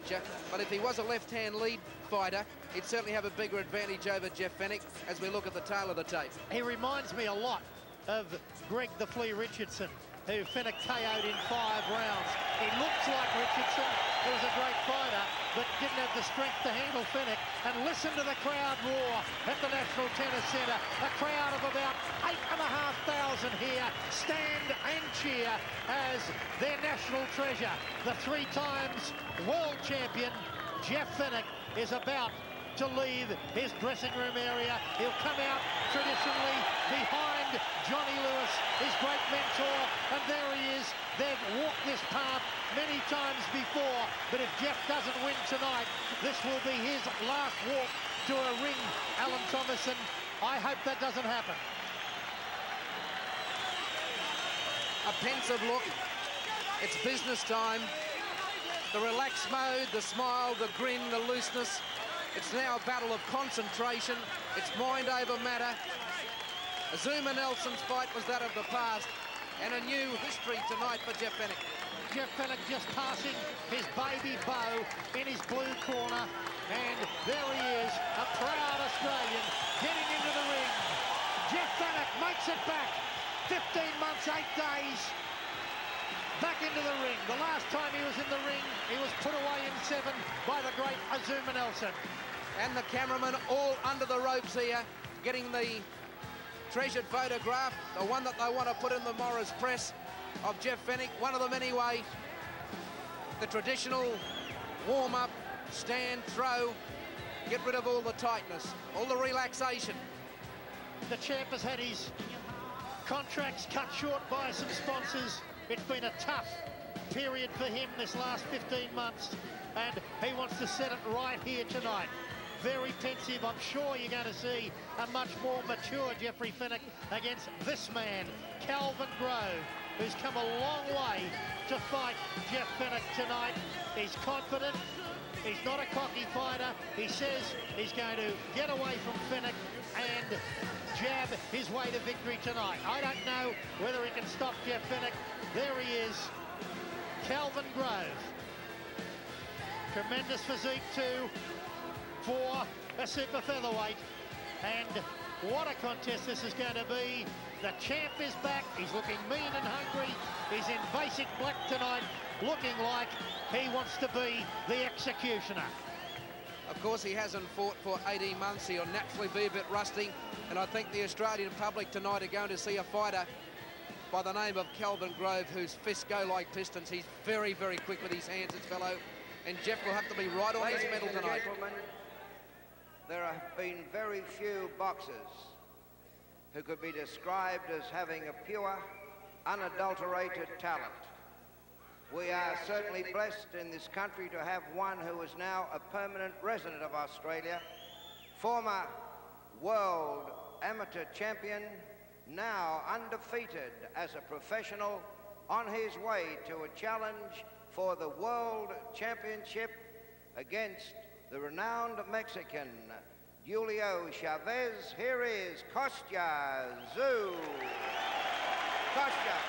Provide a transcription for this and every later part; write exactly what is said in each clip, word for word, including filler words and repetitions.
but if he was a left-hand lead fighter, he'd certainly have a bigger advantage over Jeff Fenech as we look at the tail of the tape. He reminds me a lot of Greg the Flea Richardson, who Fenech K O'd in five rounds. He looks like Richardson, who was a great fighter, but didn't have the strength to handle Fenech. And listen to the crowd roar at the National Tennis Centre. A crowd of about eight and a half thousand here stand and cheer as their national treasure, the three times world champion, Jeff Fenech, is about to leave his dressing room area. He'll come out traditionally behind Johnny Lewis, his great mentor, and there he is. They've walked this path many times before, but if Jeff doesn't win tonight, this will be his last walk to a ring, Alan Thomason. I hope that doesn't happen. A pensive look. It's business time. The relaxed mode, the smile, the grin, the looseness. It's now a battle of concentration. It's mind over matter. Azuma Nelson's fight was that of the past, and a new history tonight for Jeff Fenech. Jeff Fenech just passing his baby Bo in his blue corner, and there he is, a proud Australian getting into the ring. Jeff Fenech makes it back. fifteen months, eight days. Back into the ring. The last time he was in the ring, he was put away in seven by the great Azuma Nelson. And the cameraman all under the ropes here, getting the treasured photograph, the one that they want to put in the Morris press of Jeff Fenech, one of them anyway. The traditional warm-up, stand, throw, get rid of all the tightness, all the relaxation. The champ has had his contracts cut short by some sponsors. It's been a tough period for him this last fifteen months, and he wants to set it right here tonight. Very pensive. I'm sure you're going to see a much more mature Jeffrey Fenech against this man, Calvin Grove, who's come a long way to fight Jeff Fenech tonight. He's confident. He's not a cocky fighter. He says he's going to get away from Fenech and jab his way to victory tonight. I don't know whether he can stop Jeff Fenech. There he is, Calvin Grove. Tremendous physique too for a super featherweight. And what a contest this is going to be. The champ is back. He's looking mean and hungry. He's in basic black tonight, looking like he wants to be the executioner. Of course, he hasn't fought for eighteen months. He'll naturally be a bit rusty. And I think the Australian public tonight are going to see a fighter by the name of Calvin Grove, whose fists go like pistons. He's very, very quick with his hands, this fellow. And Jeff will have to be right on his medal tonight. There have been very few boxers who could be described as having a pure, unadulterated talent. We are certainly blessed in this country to have one who is now a permanent resident of Australia, former world amateur champion, now undefeated as a professional, on his way to a challenge for the World Championship against the renowned Mexican Julio Chavez. Here is Kostya Tszyu. Kostya.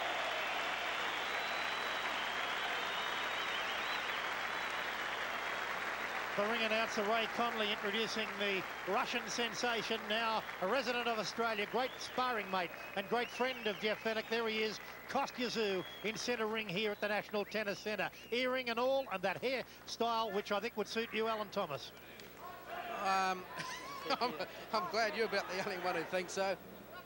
The ring announcer Ray Conley introducing the Russian sensation, now a resident of Australia, great sparring mate and great friend of Jeff Fenech. There he is, Kostya Tszyu in centre ring here at the National Tennis Centre. Earring and all, and that hairstyle, which I think would suit you, Alan Thomas. Um, I'm, I'm glad you're about the only one who thinks so.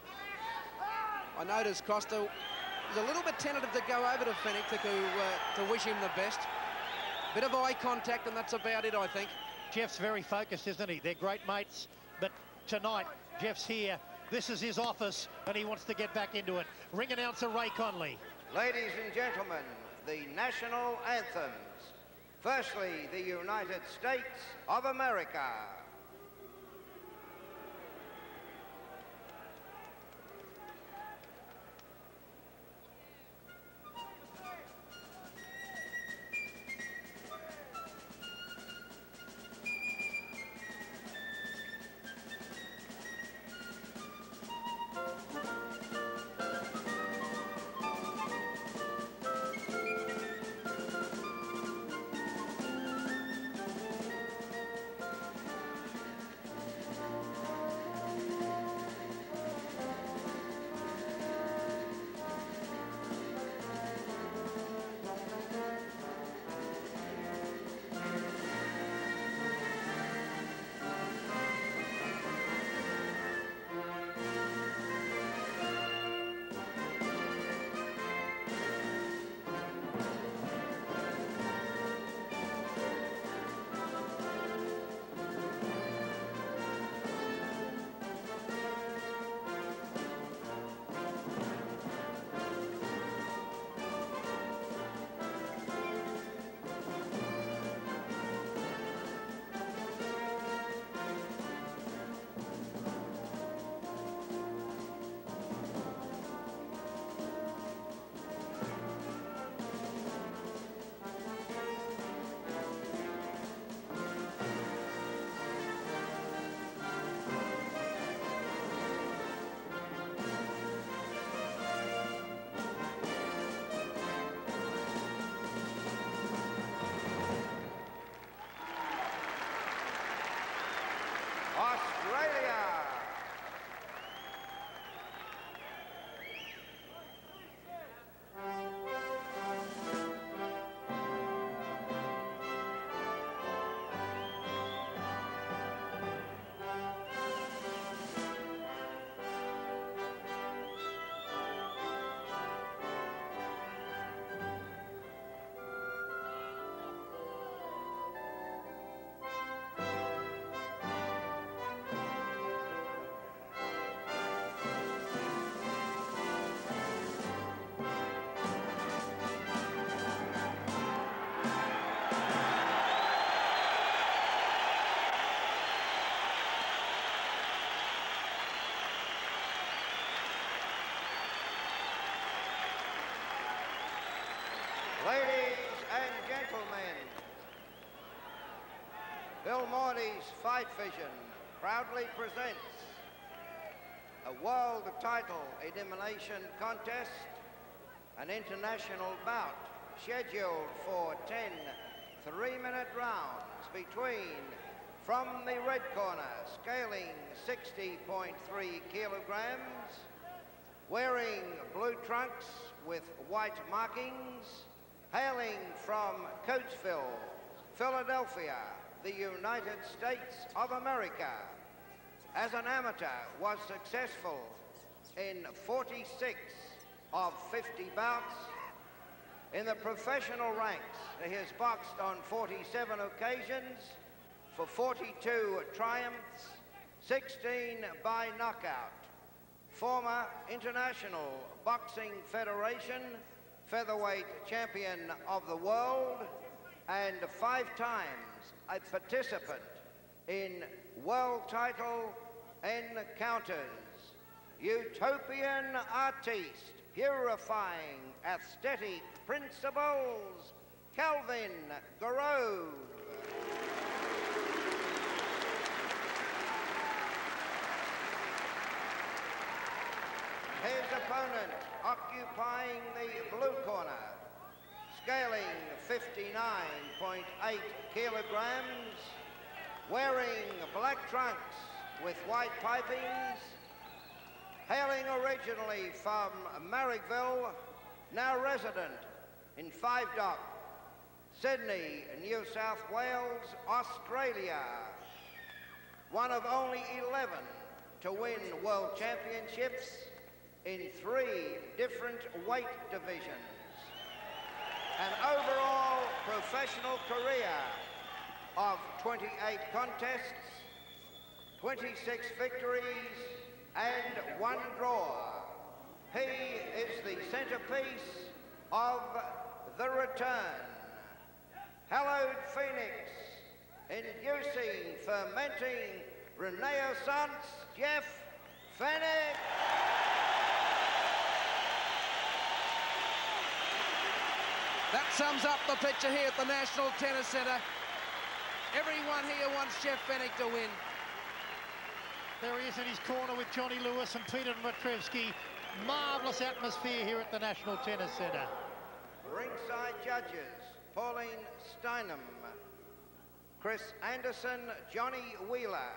I noticed Costa was a little bit tentative to go over to Fenech to, uh, to wish him the best. Bit of eye contact, and that's about it, I think. Jeff's very focused, isn't he? They're great mates, but tonight, Jeff's here. This is his office, and he wants to get back into it. Ring announcer Ray Conley. Ladies and gentlemen, the national anthems. Firstly, the United States of America. and gentlemen, Bill Morty's Fight Vision proudly presents a world title elimination contest, an international bout scheduled for ten three-minute rounds between, from the red corner, scaling sixty point three kilograms, wearing blue trunks with white markings, hailing from Coatesville, Philadelphia, the United States of America. As an amateur, was successful in forty-six of fifty bouts. In the professional ranks, he has boxed on forty-seven occasions for forty-two triumphs, sixteen by knockout. Former International Boxing Federation featherweight champion of the world, and five times a participant in world title encounters. Utopian artiste, purifying aesthetic principles, Kelvin Grove. His opponent occupying the blue corner, scaling fifty-nine point eight kilograms, wearing black trunks with white pipings, hailing originally from Marrickville, now resident in Five Dock, Sydney, New South Wales, Australia. One of only eleven to win world championships in three different weight divisions. An overall professional career of twenty-eight contests, twenty-six victories, and one draw. He is the centerpiece of the return. Hallowed Phoenix, inducing, fermenting renaissance, Jeff Fenech. That sums up the picture here at the National Tennis Centre. Everyone here wants Jeff Fenech to win. There he is in his corner with Johnny Lewis and Peter Matrevsky. Marvellous atmosphere here at the National Tennis Centre. Ringside judges, Pauline Steinem, Chris Anderson, Johnny Wheeler.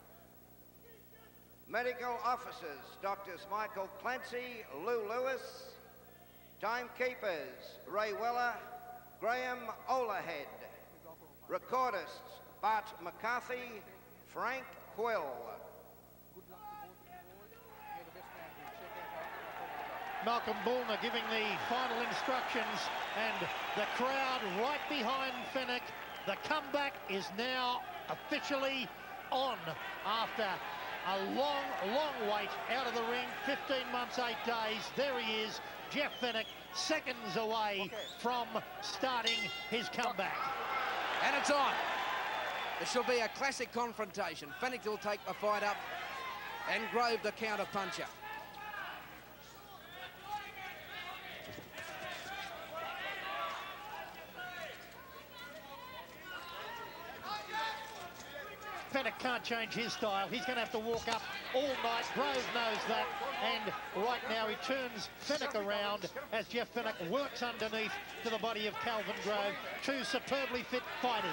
Medical officers, Doctors Michael Clancy, Lou Lewis. Timekeepers, Ray Weller, Graham Olahead. Recordists, Bart McCarthy, Frank Quill. Malcolm Bullner giving the final instructions, and the crowd right behind Fenech. The comeback is now officially on after a long, long wait out of the ring, fifteen months, eight days. There he is, Jeff Fenech, seconds away from starting his comeback. And it's on. This will be a classic confrontation. Fenech will take the fight up, and Grove the counter-puncher. Fenech can't change his style. He's going to have to walk up all night. Grove knows that. And right now he turns Fenech around as Jeff Fenech works underneath to the body of Calvin Grove. Two superbly fit fighters.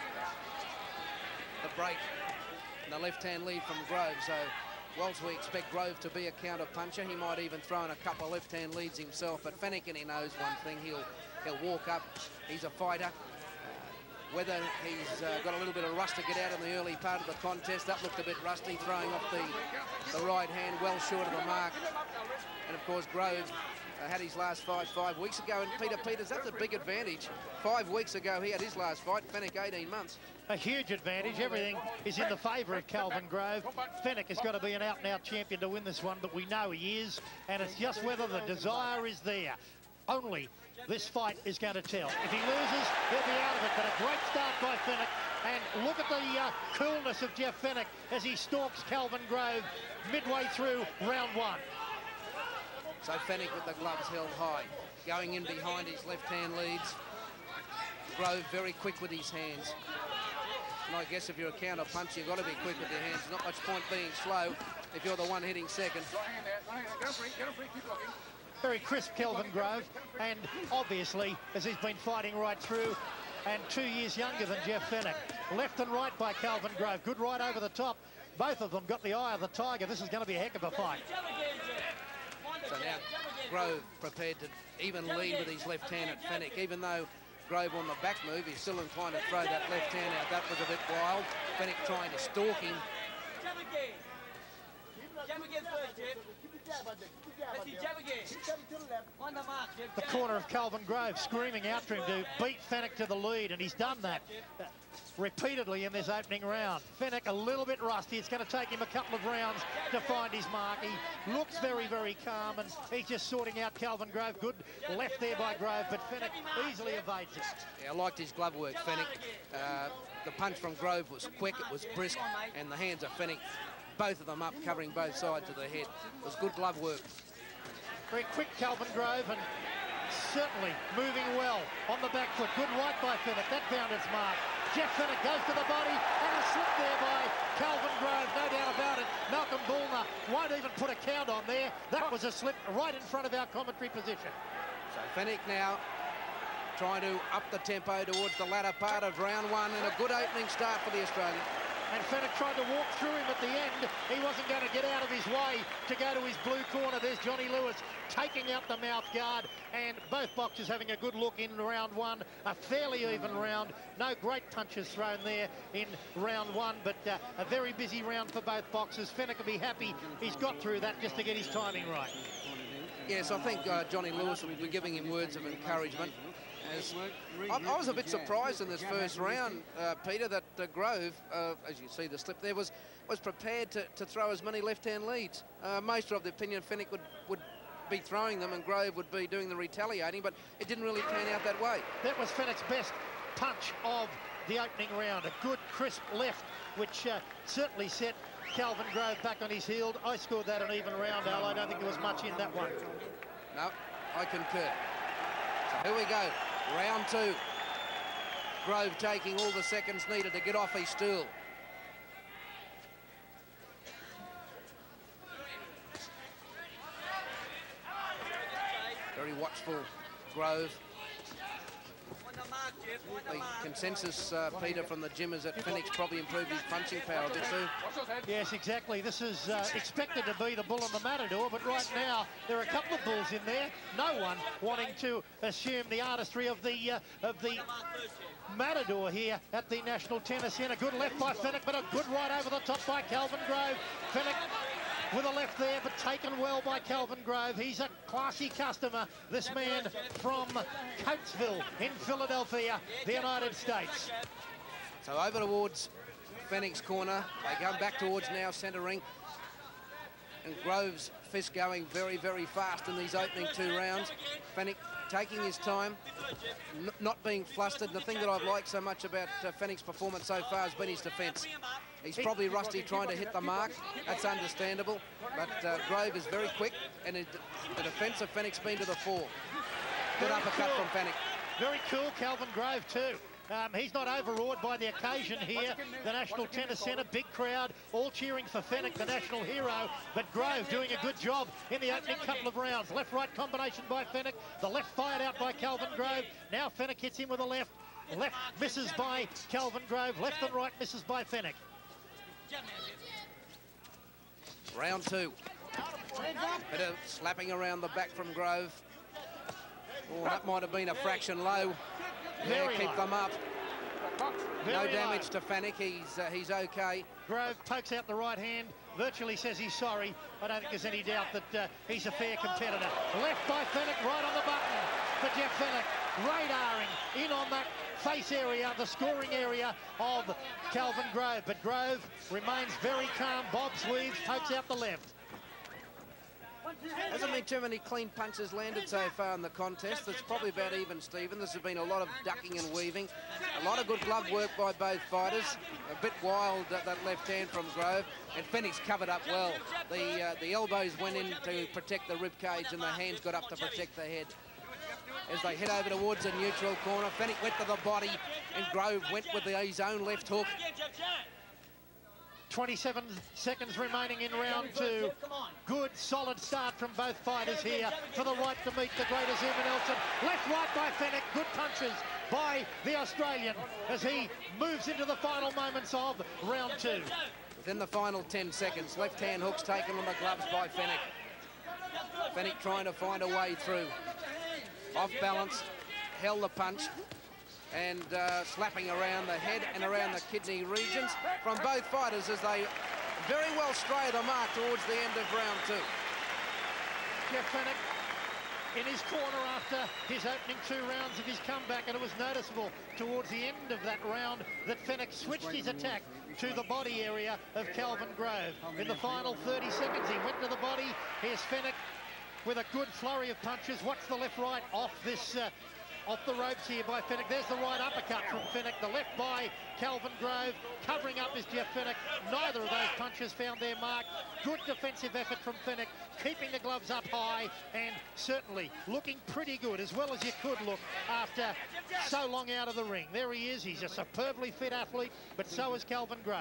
The break and the left-hand lead from Grove. So whilst we expect Grove to be a counter-puncher, he might even throw in a couple of left-hand leads himself. But Fenech, and he knows one thing, he'll, he'll walk up. He's a fighter. Whether he's uh, got a little bit of rust to get out in the early part of the contest. That looked a bit rusty, throwing off the, the right hand well short of the mark. And of course, Grove uh, had his last fight five weeks ago. And Peter Peters, that's a big advantage. Five weeks ago, he had his last fight. Fenech, eighteen months. A huge advantage. Everything is in the favour of Calvin Grove. Fenech has got to be an out-and-out champion to win this one, but we know he is. And it's just whether the desire is there. Only this fight is going to tell. If he loses, he'll be out of it. But a great start by Fenech. And look at the uh, coolness of Jeff Fenech as he stalks Calvin Grove midway through round one. So Fenech with the gloves held high, going in behind his left-hand leads. Grove very quick with his hands. And I guess if you're a counter puncher, you've got to be quick with your hands. There's not much point being slow if you're the one hitting second. Very crisp, Kelvin Grove, and obviously, as he's been fighting right through, and two years younger than Jeff Fenech. Left and right by Kelvin Grove. Good right over the top. Both of them got the eye of the tiger. This is going to be a heck of a fight. So now Grove prepared to even lead with his left hand at Fenech. Even though Grove on the back move, he's still inclined to throw that left hand out. That was a bit wild. Fenech trying to stalk him. The corner of Kelvin Grove screaming out to him to beat Fenech to the lead, and he's done that uh, repeatedly in this opening round. Fenech a little bit rusty. It's going to take him a couple of rounds to find his mark. He looks very, very calm, and he's just sorting out Kelvin Grove. Good left there by Grove, but Fenech easily evades it. Yeah, I liked his glove work, Fenech. Uh, the punch from Grove was quick, it was brisk, and the hands of Fenech, both of them up, covering both sides of the head. It was good glove work. Very quick, Kelvin Grove, and certainly moving well on the back foot. Good right by Fenech. That found its mark. Jeff Fenech goes to the body, and a slip there by Kelvin Grove, no doubt about it. Malcolm Bullner won't even put a count on there. That was a slip right in front of our commentary position. So Fenech now trying to up the tempo towards the latter part of round one, and a good opening start for the Australian. And Fenech tried to walk through him at the end. He wasn't going to get out of his way to go to his blue corner. There's Johnny Lewis taking out the mouth guard, and both boxers having a good look in round one. A fairly even round. No great punches thrown there in round one, but uh, a very busy round for both boxers. Fenech will be happy he's got through that just to get his timing right. Yes, I think uh, Johnny Lewis will be giving him words of encouragement. As I, I was a bit surprised in this first round, uh, Peter, that uh, Grove, uh, as you see the slip there, was was prepared to, to throw as many left-hand leads. Uh, most are of the opinion Fenech would, would be throwing them and Grove would be doing the retaliating, but it didn't really pan out that way. That was Fenech's best punch of the opening round. A good, crisp left, which uh, certainly set Kelvin Grove back on his heel. I scored that an even round, Al. I don't think there was much in that one. No, I concur. So here we go. Round two. Grove taking all the seconds needed to get off his stool. Very watchful, Grove. The consensus, uh, Peter, from the gym is that Fenech's probably improved his punching power a bit too. Yes, exactly. This is uh, expected to be the bull and the matador, but right now there are a couple of bulls in there. No one wanting to assume the artistry of the uh, of the matador here at the National Tennis Centre. Good left by Fenech, but a good right over the top by Kelvin Grove. Fenech with a left there, but taken well by Kelvin Grove. He's a classy customer, this man from Coatesville in Philadelphia, the United States. So over towards Fenech's corner. They come back towards now centre ring. And Grove's fist going very, very fast in these opening two rounds. Fenech taking his time, n not being flustered. The thing that I've liked so much about uh, Fenech's performance so far has been his defence. He's probably rusty trying to hit the mark. That's understandable. But uh, Grove is very quick, and it, the defence of Fenech's been to the fore. Good Very uppercut cool. from Fenech. Very cool, Kelvin Grove too. Um, he's not overawed by the occasion here. The National Tennis Centre, big crowd, all cheering for Fenech, the national hero. But Grove doing a good job in the opening couple of rounds. Left-right combination by Fenech. The left fired out by Kelvin Grove. Now Fenech hits him with a left. Left misses by Kelvin Grove. Left and right misses by Fenech. Round two. Bit of slapping around the back from Grove. Oh, that might have been a fraction low. Yeah, Very keep low. them up. Very No damage low. to Fenech. He's uh, he's okay. Grove pokes out the right hand, virtually says he's sorry. I don't think there's any doubt that uh, he's a fair competitor. Left by Fenech, right on the button for Jeff Fenech. Radaring in on that face area, the scoring area of Kelvin Grove. But Grove remains very calm. Bobs weaves, pokes out the left. Hasn't been too many clean punches landed so far in the contest. It's probably about even, Stephen. This has been a lot of ducking and weaving. A lot of good glove work by both fighters. A bit wild, uh, that left hand from Grove. And Fenech's covered up well. The, uh, the elbows went in to protect the rib cage and the hands got up to protect the head. as they head over towards the neutral corner. Fennick went to the body, and Grove went with the, his own left hook. twenty-seven seconds remaining in round two. Good, solid start from both fighters here for the right to meet the great Azuma Nelson. Left, right by Fennick. Good punches by the Australian as he moves into the final moments of round two. Within the final ten seconds, left-hand hooks taken on the gloves by Fennick. Fennick trying to find a way through. Off balance, held the punch, and uh, slapping around the head and around the kidney regions from both fighters as they very well stray the mark towards the end of round two. Jeff Fennick in his corner after his opening two rounds of his comeback, and it was noticeable towards the end of that round that Fennick switched his attack to the body area of Kelvin Grove. In the final thirty seconds, he went to the body. Here's Fennick with a good flurry of punches. Watch the left-right off this uh, off the ropes here by Fennick. There's the right uppercut from Fennick. The left by Kelvin Grove. Covering up is Jeff Fennick. Neither of those punches found their mark. Good defensive effort from Fennick, keeping the gloves up high and certainly looking pretty good, as well as you could look after so long out of the ring. There he is. He's a superbly fit athlete, but so is Kelvin Grove.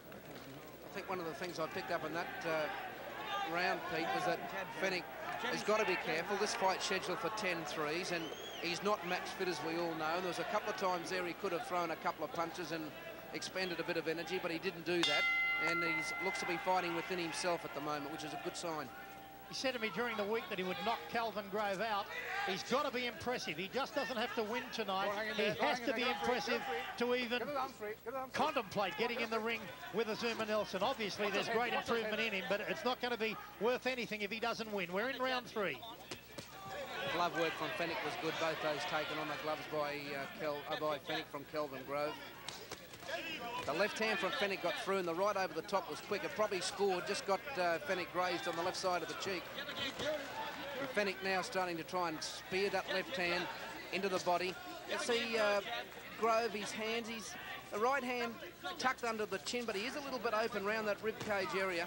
I think one of the things I picked up in that uh, round, Pete, was that Fennick has got to be careful. This fight's scheduled for ten threes, and he's not match fit, as we all know. And there was a couple of times there he could have thrown a couple of punches and expended a bit of energy, but he didn't do that. And he looks to be fighting within himself at the moment, which is a good sign. He said to me during the week that he would knock Kelvin Grove out. He's got to be impressive. He just doesn't have to win tonight. He has to be impressive to even contemplate getting in the ring with Azuma Nelson. Obviously, there's great improvement in him, but it's not going to be worth anything if he doesn't win. We're in round three. Glove work from Fennick was good. Both those taken on the gloves by, uh, Kel uh, by Fennick from Kelvin Grove. The left hand from Fennick got through, and the right over the top was quick. It probably scored, just got uh, Fennick grazed on the left side of the cheek. And Fennick now starting to try and spear that left hand into the body. Let's see uh, Grove, his hands, he's the right hand tucked under the chin, but he is a little bit open around that rib cage area.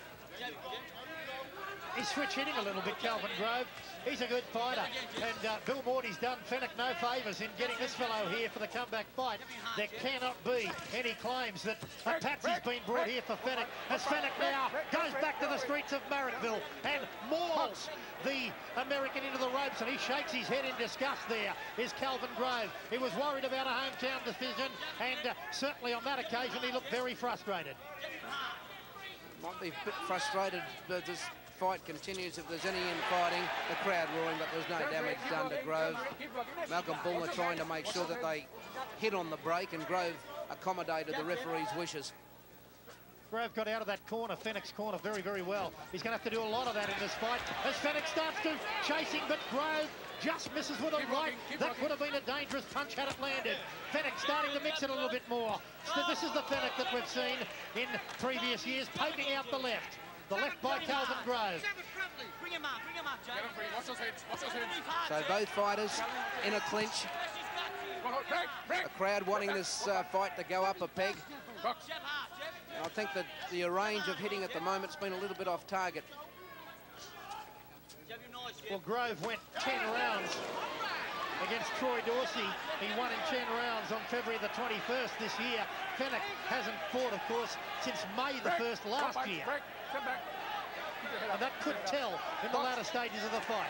He's switch hitting a little bit, Kelvin Grove. He's a good fighter, and uh, Bill Morty's done Fennick no favours in getting this fellow here for the comeback fight. There cannot be any claims that a patsy's been brought here for Fennick, as Fennick now goes back to the streets of Marrickville and mauls the American into the ropes, and he shakes his head in disgust. There is Kelvin Grove. He was worried about a hometown decision, and uh, certainly on that occasion he looked very frustrated. Might be a bit frustrated, but this fight continues. If there's any infighting, the crowd roaring, but there's no damage done to Grove. Malcolm Bullner trying to make sure that they hit on the break, and Grove accommodated the referee's wishes. Grove got out of that corner, Fennick's corner, very, very well. He's going to have to do a lot of that in this fight as Fennick starts to chasing, but Grove just misses with a right. That could have been a dangerous punch had it landed. Fennick starting to mix it a little bit more. So this is the Fennick that we've seen in previous years, poking out the left. The left by Kelvin Grove. So both fighters in a clinch. A crowd wanting this uh, fight to go up a peg. And I think that the range of hitting at the moment has been a little bit off target. Well, Grove went ten rounds against Troy Dorsey. He won in ten rounds on February the twenty-first this year. Fennick hasn't fought, of course, since May the first last year. And that could tell in the latter stages of the fight.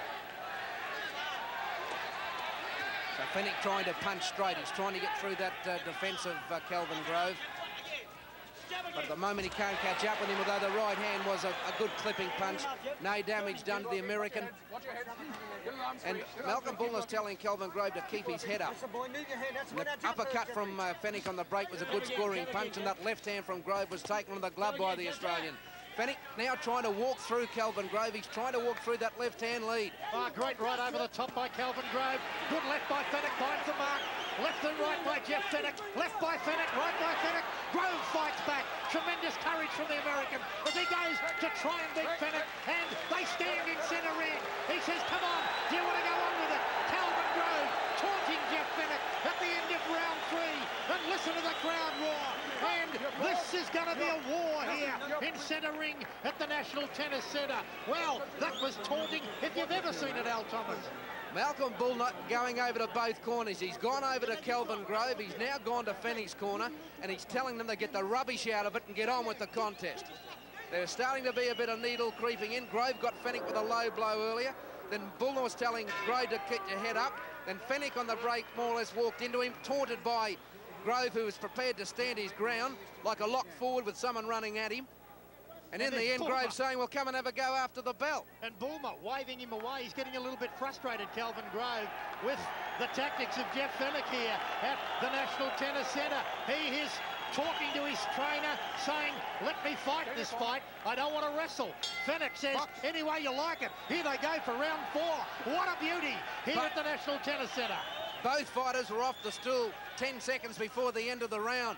So Fennick trying to punch straight. He's trying to get through that uh, defence of uh, Kelvin Grove. But at the moment he can't catch up with him, although the right hand was a, a good clipping punch. No damage done to the American. And Malcolm Bullner's telling Kelvin Grove to keep his head up. And the uppercut from uh, Fennick on the break was a good scoring punch, and that left hand from Grove was taken on the glove by the Australian. Fennick now trying to walk through Kelvin Grove. He's trying to walk through that left-hand lead. Oh, great right over the top by Kelvin Grove. Good left by Fennick, finds the mark. Left and right by Jeff Fennick. Left by Fennick, right by Fennick. Grove fights back. Tremendous courage from the American as he goes to try and beat Fennick. And they stand in centre ring. He says, come on, do you want to go on with it? Kelvin Grove taunting Jeff Fennick at the end of round three. And listen to the crowd roar. And This is going to be a war here in centre ring at the National Tennis Centre. Well, that was taunting if you've ever seen it, Al Thomas. Malcolm Bullnut going over to both corners. He's gone over to Kelvin Grove. He's now gone to Fennick's corner, and he's telling them to get the rubbish out of it and get on with the contest. There's starting to be a bit of needle creeping in. Grove got Fennick with a low blow earlier. Then Bullnut was telling Grove to keep your head up. Then Fennick on the break more or less walked into him, taunted by Grove, who was prepared to stand his ground like a lock forward with someone running at him. And, and in the end, Bulmer. Grove saying, well, come and have a go after the bell. And Bulmer waving him away. He's getting a little bit frustrated, Kelvin Grove, with the tactics of Jeff Fennick here at the National Tennis Centre. He is talking to his trainer, saying, let me fight this fight. I don't want to wrestle. Fennick says, any way you like it. Here they go for round four. What a beauty here but at the National Tennis Centre. Both fighters were off the stool ten seconds before the end of the round.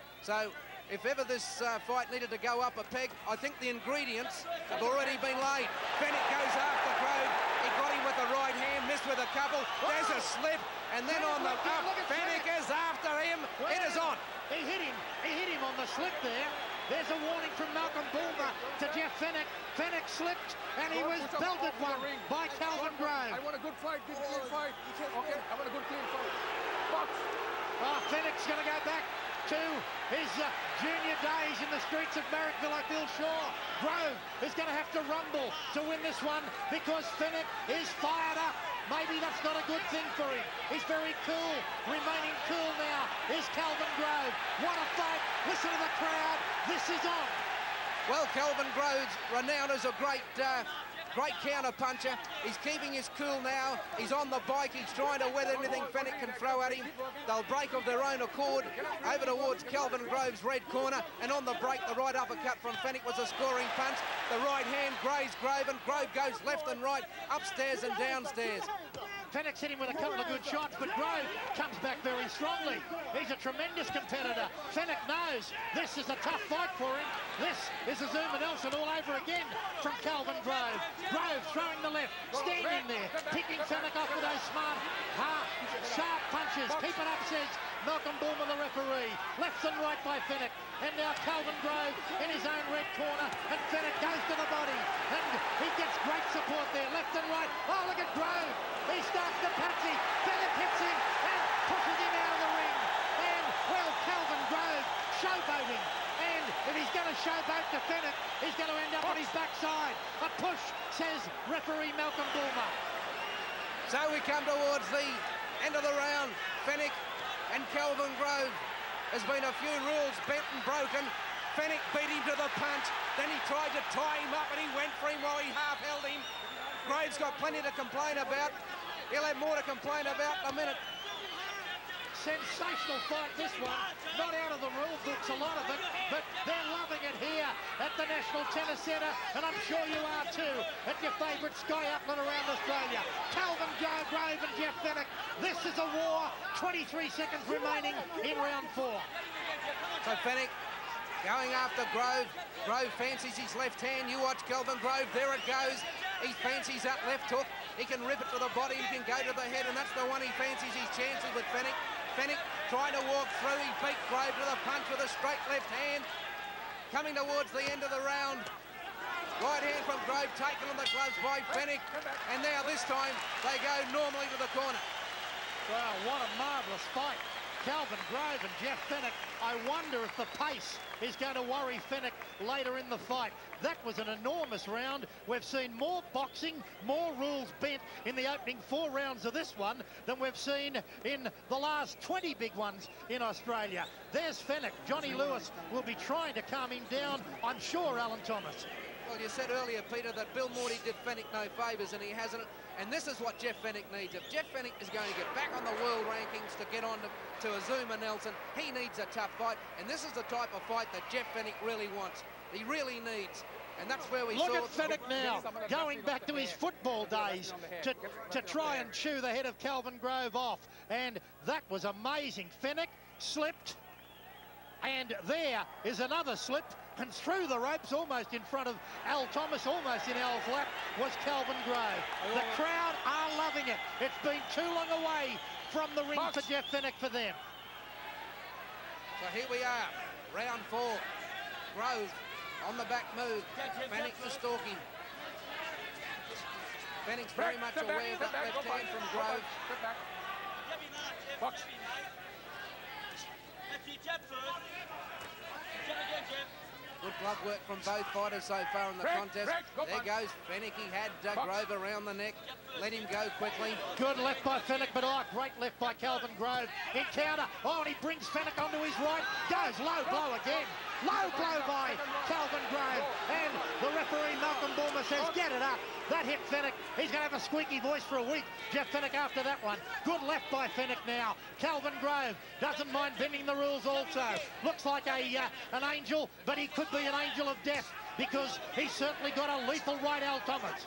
So if ever this uh, fight needed to go up a peg, I think the ingredients have already been laid. Fennick goes after Grove. He got him with the right hand, missed with a couple. There's a slip, and then on the up, Fennick is after him. It is on. He hit him. He hit him on the slip there. There's a warning from Malcolm Bulmer to Jeff Fennick. Fennick slipped, and he was belted one by Kelvin Grove. I want a good fight, good clean fight. Okay, I want a good clean fight. Box. Oh, Fennick's going to go back to his uh, junior days in the streets of Marrickville, I feel sure. Grove is going to have to rumble to win this one because Fennick is fired up. Maybe that's not a good thing for him. He's very cool. Remaining cool now is Kelvin Grove. What a fight. Listen to the crowd. This is on. Well, Kelvin Grove's renowned as a great uh, great counter puncher. He's keeping his cool now. He's on the bike. He's trying to weather anything Fennick can throw at him. They'll break of their own accord over towards Kelvin Grove's red corner. And on the break, the right uppercut from Fennick was a scoring punch. The right hand grazed Grove, and Grove goes left and right, upstairs and downstairs. Fennick's hit him with a couple of good shots, but Grove comes back very strongly. He's a tremendous competitor. Fennick knows this is a tough fight for him. This is Azuma Nelson all over again from Kelvin Grove. Grove throwing the left, standing there, picking Fennick off with those smart, hard, sharp punches. Keep it up, says Malcolm Bulmer, the referee. Left and right by Fennick. And now Kelvin Grove in his own red corner, and Fennick goes to the body, and he gets great support there, left and right. Oh, look at Grove. He starts to patsy. Fennick hits him and pushes him out of the ring. And, well, Kelvin Grove showboating. And if he's going to showboat to Fennick, he's going to end up on his backside. A push, says referee Malcolm Bulmer. So we come towards the end of the round. Fennick and Kelvin Grove. There's been a few rules bent and broken. Fennick beat him to the punch. Then he tried to tie him up, and he went for him while he half held him. Grove's got plenty to complain about. He'll have more to complain about in a minute. Sensational fight, this one. Not out of the rule books, a lot of it, but they're loving it here at the National Tennis Centre, and I'm sure you are too, at your favourite Sky Outlet around Australia. Kelvin Grove and Jeff Fennick. This is a war. twenty-three seconds remaining in round four. So Fennick going after Grove. Grove fancies his left hand. You watch Kelvin Grove. There it goes. He fancies that left hook. He can rip it to the body. He can go to the head, and that's the one he fancies his chances with Fennick. Fennick trying to walk through. He beat Grove to the punch with a straight left hand. Coming towards the end of the round. Right hand from Grove taken on the gloves by Fennick. And now this time they go normally to the corner. Wow, what a marvellous fight. Kelvin Grove and Jeff Fennick. I wonder if the pace is going to worry Fennick later in the fight. That was an enormous round. We've seen more boxing, more rules bent in the opening four rounds of this one than we've seen in the last twenty big ones in Australia. There's Fennick. Johnny Lewis will be trying to calm him down, I'm sure, Alan Thomas. Well, you said earlier, Peter, that Bill Morty did Fennick no favours, and he hasn't. And this is what Jeff Fennick needs. If Jeff Fennick is going to get back on the world rankings to get on to, to Azuma Nelson, he needs a tough fight. And this is the type of fight that Jeff Fennick really wants. He really needs. And that's where we Look saw... Look at Fennick now, going back to his football days to, to try and chew the head of Kelvin Grove off. And that was amazing. Fennick slipped. And there is another slip. And through the ropes, almost in front of Al Thomas, almost in Al's lap, was Kelvin Grove. The crowd are loving it. It's been too long away from the ring for Jeff Fennick for them. So here we are. Round four. Grove on the back move. Fennick to stalking. Fennick's very much aware of that left hand from Grove. Box. Good glove work from both fighters so far in the Break, contest. break, go There on. goes Fennick. He had uh, Grove around the neck. Let him go quickly. Good left by Fennick, but oh, great left by Calvin Grove. Encounter. Oh, and he brings Fennick onto his right. Goes low blow again. Low blow by Calvin Grove. And the referee, Malcolm Bulmer, says, get it up. That hit Fennick. He's going to have a squeaky voice for a week. Jeff Fennick after that one. Good left by Fennick now. Calvin Grove doesn't mind bending the rules also. Looks like a uh, an angel, but he could be an angel of death because he's certainly got a lethal right, Al Thomas.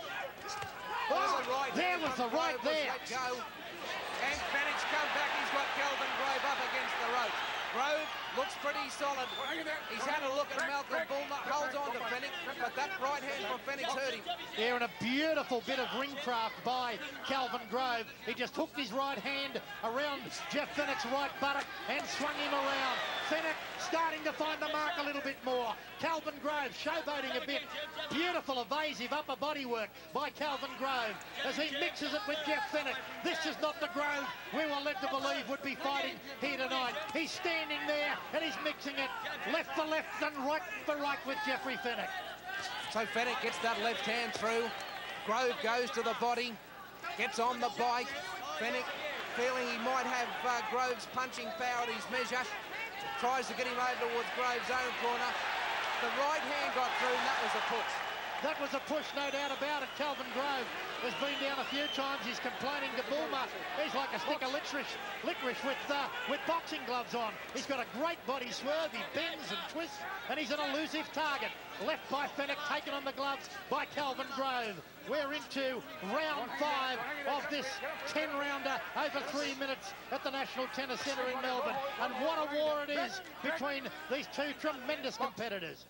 Oh, The right there hand was from the right Grove was there. let go. And Fennick's come back. He's got Calvin Grove up against the ropes. Grove looks pretty solid. He's had a look at Malcolm Bulmer, holds on to Fennick, but that right hand from Fennick's hurt him. There, and a beautiful bit of ring craft by Calvin Grove. He just hooked his right hand around Jeff Fennick's right buttock and swung him around. Fennick starting to find the mark a little bit more. Calvin Grove showboating a bit. Beautiful evasive upper body work by Calvin Grove as he mixes it with Jeff Fennick. This is not the Grove we were led to believe would be fighting here tonight. He's standing there and he's mixing it left for left and right for right with Jeffrey Fennick. So Fennick gets that left hand through. Grove goes to the body, gets on the bike. Fennick feeling he might have uh, Grove's punching power at his measure. Tries to get him over towards Grove's own corner. The right hand got through and that was a push. That was a push, no doubt about it. Calvin Grove has been down a few times. He's complaining to Bulmer. He's like a stick of licorice, licorice with, uh, with boxing gloves on. He's got a great body swerve. He bends and twists, and he's an elusive target. Left by Fennick, taken on the gloves by Calvin Grove. We're into round five of this ten-rounder over three minutes at the National Tennis Centre in Melbourne. And what a war it is between these two tremendous competitors.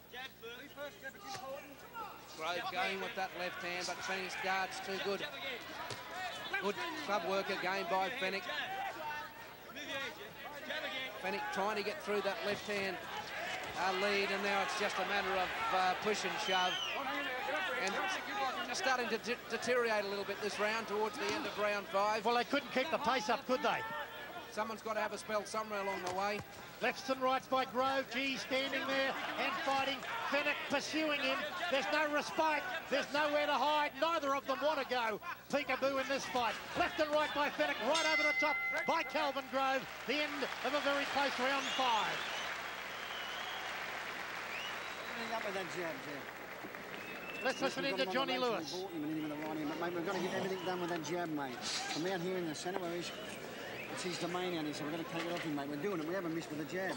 Grove going with that left hand, but Fennick's guard's too good. Good club work again by Fennick. Fennick trying to get through that left hand uh, lead, and now it's just a matter of uh, push and shove. And just starting to de deteriorate a little bit this round towards the end of round five. Well, they couldn't keep the pace up, could they? Someone's got to have a spell somewhere along the way. Lefts and rights by Grove. G standing there and fighting. Fennick pursuing him. There's no respite. There's nowhere to hide. Neither of them want to go peekaboo in this fight. Left and right by Fennick. Right over the top by Calvin Grove. The end of a very close round five. Up with that jab, jab. Let's listen in to Johnny Lewis. Mate, we've got to get everything done with that jab, mate. I'm out here in the centre where he's, it's his domain out here, so we're going to take it off him, mate. We're doing it. We haven't missed with the jab.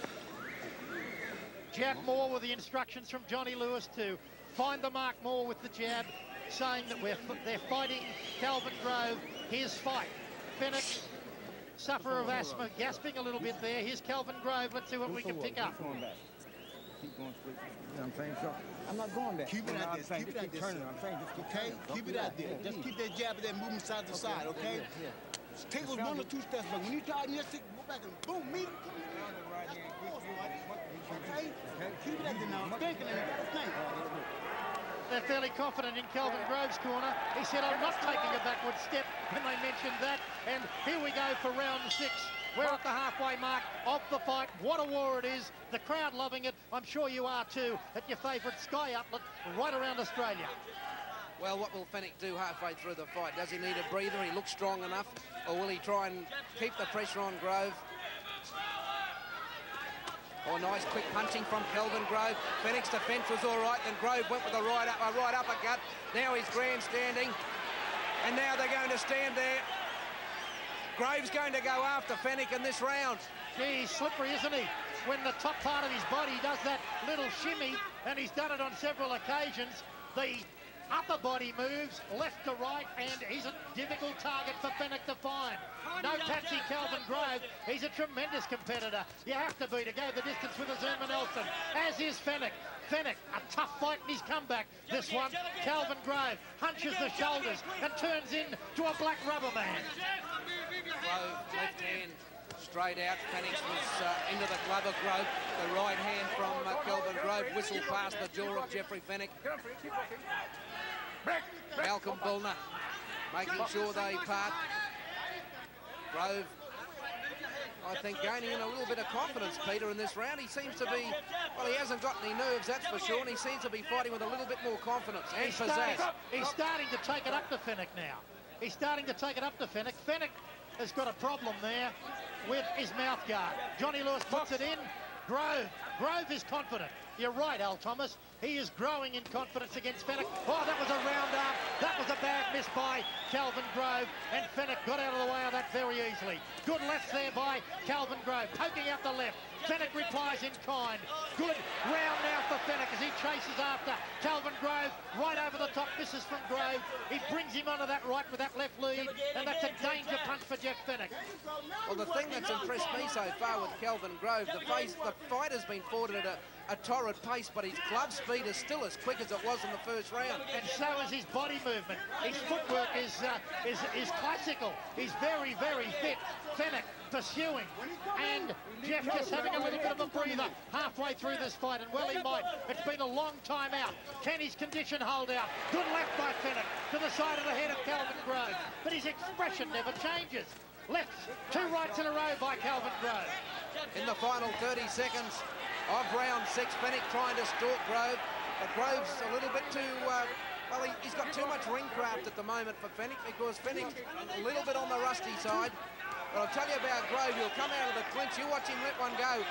Jab more with the instructions from Johnny Lewis to find the mark more with the jab, saying that we're they're fighting Calvin Grove. His fight. Fennick, sufferer of asthma, gasping a little bit there. Here's Calvin Grove. Let's see what we can pick up. Keep going straight. You know what I'm saying? So I'm not going back. Keep it You know, out I'm there. saying, Keep just it out there, turning. sir. I'm saying just keep Okay? turning. Keep it out there. Just keep that jab and that moving side to side, okay? Yeah, yeah. Take those one or two steps back. When you tighten your stick, go back and boom, meet it. That's the force, buddy. Okay? Keep it out there now. I'm thinking it. Think. They're fairly confident in Calvin Grove's corner. He said, I'm not taking a backward step when they mentioned that. And here we go for round six. We're at the halfway mark of the fight. What a war it is. The crowd loving it. I'm sure you are too at your favourite Sky outlet right around Australia. Well, what will Fennick do halfway through the fight? Does he need a breather? He looks strong enough. Or will he try and keep the pressure on Grove? Oh, nice quick punching from Calvin Grove. Fennick's defence was all right. Then Grove went with a right, up, a right uppercut. Now he's grandstanding. And now they're going to stand there. Grove's going to go after Fennick in this round. Gee, he's slippery, isn't he? When the top part of his body does that little shimmy, and he's done it on several occasions, the upper body moves left to right, and he's a difficult target for Fennick to find. No tatsy Calvin Grove. He's a tremendous competitor. You have to be to go the distance with Azuma Nelson, as is Fennick. Fennick, a tough fight in his comeback. This one, Calvin Grove hunches the shoulders and turns into a black rubber man. Grove, left hand, straight out. Fenix was uh, into the glove of Grove. The right hand from uh, Kelvin Grove whistled past the jaw of Jeffrey Fenech. Malcolm Bullner making sure they part. Grove, I think, gaining in a little bit of confidence, Peter, in this round. He seems to be, well, he hasn't got any nerves, that's for sure, and he seems to be fighting with a little bit more confidence and he's pizzazz. starting, he's starting to take it up to Fenech now. He's starting to take it up to Fenech. Fenech has got a problem there with his mouth guard. Johnny Lewis puts it in. Grove. Grove is confident. You're right, Al Thomas. He is growing in confidence against Fenech. Oh, that was a round arm. That was a bad miss by Kelvin Grove, and Fenech got out of the way of that very easily. Good left there by Kelvin Grove, poking out the left. Fenech replies in kind. Good round now for Fenech as he chases after Kelvin Grove. Right over the top, misses from Grove. He brings him onto that right with that left lead, and that's a danger punch for Jeff Fenech. Well, the thing that's impressed me so far with Kelvin Grove, the, face, the fight has been fought at a, a torrid pace, but his glove speed is still as quick as it was in the first round. And so is his body movement. His footwork is, uh, is, is classical. He's very, very fit. Fenech pursuing, and Jeff just having a little bit of a breather halfway through this fight, and well he might. It's been a long time out. Can his condition hold out? Good left by Fenech to the side of the head of Kelvin Grove, but his expression never changes. Left, two rights in a row by Kelvin Grove. In the final thirty seconds of round six, Fenech trying to stalk Grove, but Grove's a little bit too, uh, well, he, he's got too much ring craft at the moment for Fenech, because Fenech's a little bit on the rusty side. But I'll tell you about Grove, he'll come out of the clinch, you watch him let one go.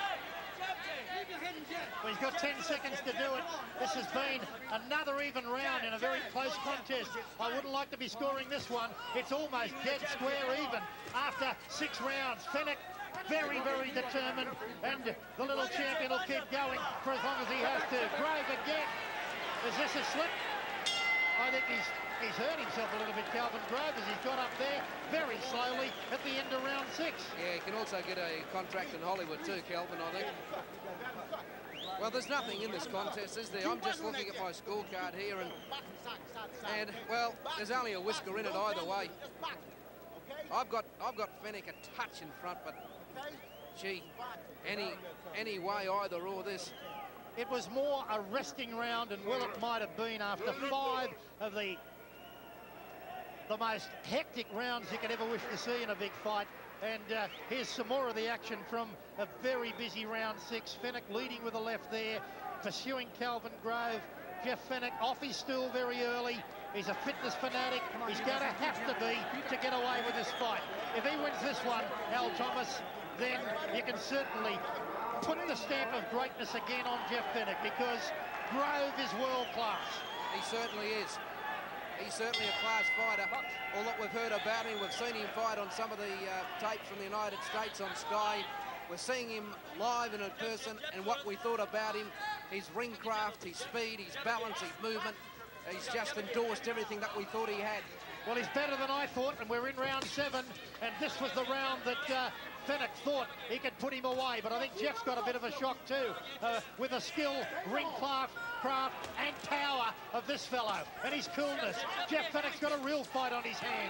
Well, he's got ten seconds to do it. This has been another even round in a very close contest. I wouldn't like to be scoring this one. It's almost dead square even after six rounds. Fenech very, very determined, and the little champion will keep going for as long as he has to. Grove again. Is this a slip? I think he's He's hurt himself a little bit, Kelvin Grove, as he's got up there very slowly at the end of round six. Yeah, he can also get a contract in Hollywood too, Kelvin, I think. Well, there's nothing in this contest, is there? I'm just looking at my scorecard here, and, and well, there's only a whisker in it either way. I've got I've got Fenech a touch in front, but gee, any any way either or this. It was more a resting round, and well, it might have been after five of the the most hectic rounds you could ever wish to see in a big fight. And uh, here's some more of the action from a very busy round six. Fenech leading with the left there, pursuing Kelvin Grove. Jeff Fenech off his stool very early. He's a fitness fanatic. He's going to have to be to get away with this fight. If he wins this one, Al Thomas, then you can certainly put the stamp of greatness again on Jeff Fenech, because Grove is world class. He certainly is. He's certainly a class fighter. All that we've heard about him, we've seen him fight on some of the uh, tapes from the United States on Sky. We're seeing him live and in person, and what we thought about him, his ring craft, his speed, his balance, his movement, he's just endorsed everything that we thought he had. Well, he's better than I thought, and we're in round seven, and this was the round that uh, Fenech thought he could put him away, but I think Jeff's got a bit of a shock too, uh, with the skill, ring craft, craft and power of this fellow, and his coolness. Jeff Fenech's got a real fight on his hands.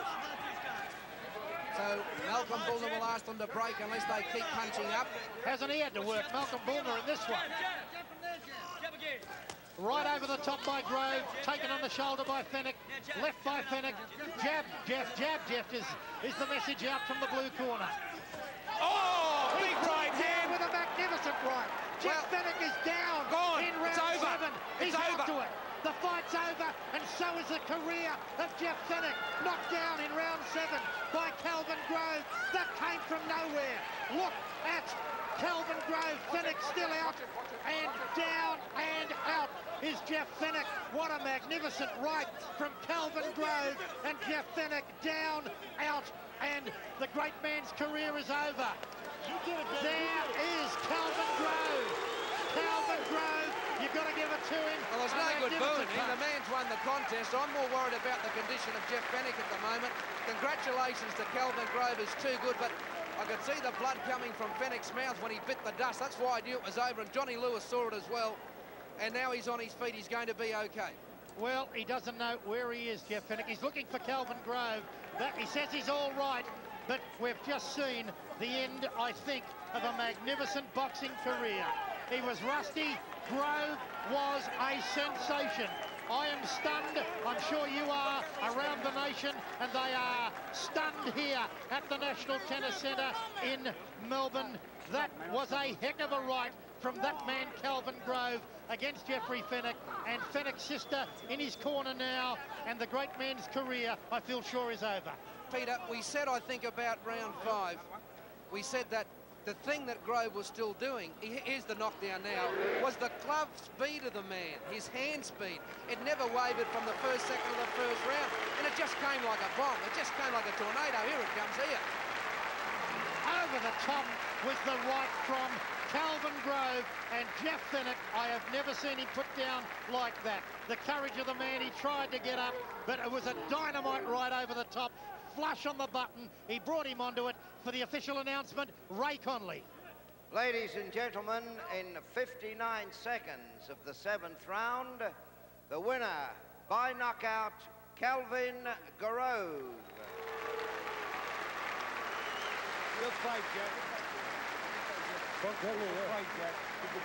So Malcolm Bullner will ask them to break unless they keep punching up. Hasn't he had to work, Malcolm Bullner, in this one? Right over the top by Grove, taken on the shoulder by Fenech, left by Fenech, jab, Jeff, jab, Jeff is, is the message out from the blue corner. Oh, big right hand with a magnificent right. Jeff well, Fenech is down gone. in round it's over. seven. He's It's out over. to it. The fight's over, and so is the career of Jeff Fenech, knocked down in round seven by Kelvin Grove. That came from nowhere. Look at Kelvin Grove. Fenech still out, and down and out is Jeff Fenech. What a magnificent right from Kelvin Grove, and Jeff Fenech down, out, and the great man's career is over. There is Kelvin Grove. Kelvin Grove, you've got to give it to him. Well, there's no good booing. The man's won the contest. I'm more worried about the condition of Jeff Fenech at the moment. Congratulations to Kelvin Grove, is too good, but I could see the blood coming from Fenech's mouth when he bit the dust. That's why I knew it was over, and Johnny Lewis saw it as well. And now he's on his feet. He's going to be okay. Well, he doesn't know where he is, Jeff Fenech. He's looking for Kelvin Grove. That, he says he's all right. but we've just seen the end, I think, of a magnificent boxing career. He was rusty. Grove was a sensation. I am stunned, I'm sure you are, around the nation, and they are stunned here at the National Tennis Centre in Melbourne. That was a heck of a right from that man, Kelvin Grove, against Jeffrey Fenech, and Fenech's sister in his corner now, and the great man's career, I feel sure, is over. Peter, we said, I think, about round five, we said that the thing that Grove was still doing, here's the knockdown now, was the glove speed of the man, his hand speed. It never wavered from the first second of the first round, and it just came like a bomb. It just came like a tornado. Here it comes here. Over the top with the right from Kelvin Grove, and Jeff Fenech, I have never seen him put down like that. The courage of the man, he tried to get up, but it was a dynamite right over the top. Flush on the button. He brought him onto it for the official announcement, Ray Conley. Ladies and gentlemen, in fifty-nine seconds of the seventh round, the winner by knockout, Kelvin Grove. Good fight, Jack. Good fight, Jack.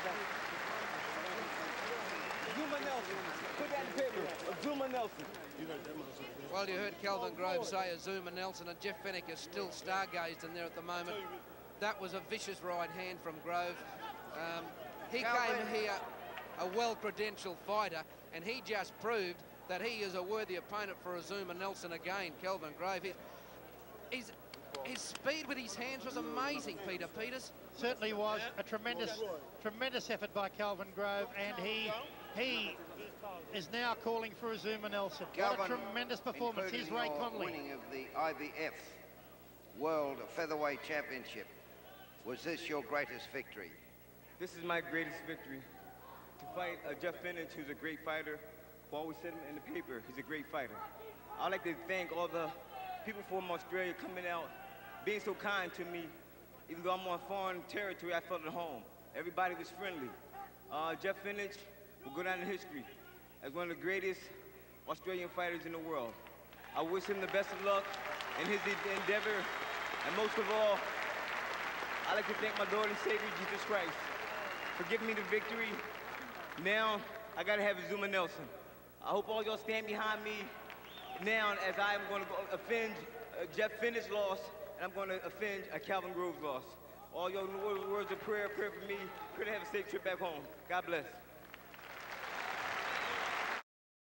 Zuma Nelson. Put that in paper. Zuma Nelson. Well, you heard Kelvin Grove say Azuma Nelson, and Jeff Fenech is still stargazed in there at the moment. That was a vicious right hand from Grove. Um, he Kelvin. came here a well-credentialed fighter, and he just proved that he is a worthy opponent for Azuma Nelson again, Kelvin Grove. He, he's, his speed with his hands was amazing, Peter Peters. Certainly was a tremendous, tremendous effort by Kelvin Grove, and he, he is now calling for Azuma Nelson. Kelvin, what a tremendous performance. Here's Ray Conley. Winning of the I B F World Featherweight Championship. Was this your greatest victory? This is my greatest victory. To fight uh, Jeff Fenech, who's a great fighter, who always said him in the paper, he's a great fighter. I'd like to thank all the people from Australia coming out, being so kind to me. Even though I'm on foreign territory, I felt at home. Everybody was friendly. Uh, Jeff Fenech will go down in history as one of the greatest Australian fighters in the world. I wish him the best of luck in his endeavor, and most of all, I'd like to thank my Lord and Savior, Jesus Christ, for giving me the victory. Now, I gotta have Azuma Nelson. I hope all y'all stand behind me now as I'm gonna go offend uh, Jeff Fenech's loss, and I'm gonna offend uh, Kelvin Grove's loss. All y'all words of prayer, prayer for me, pray to have a safe trip back home. God bless.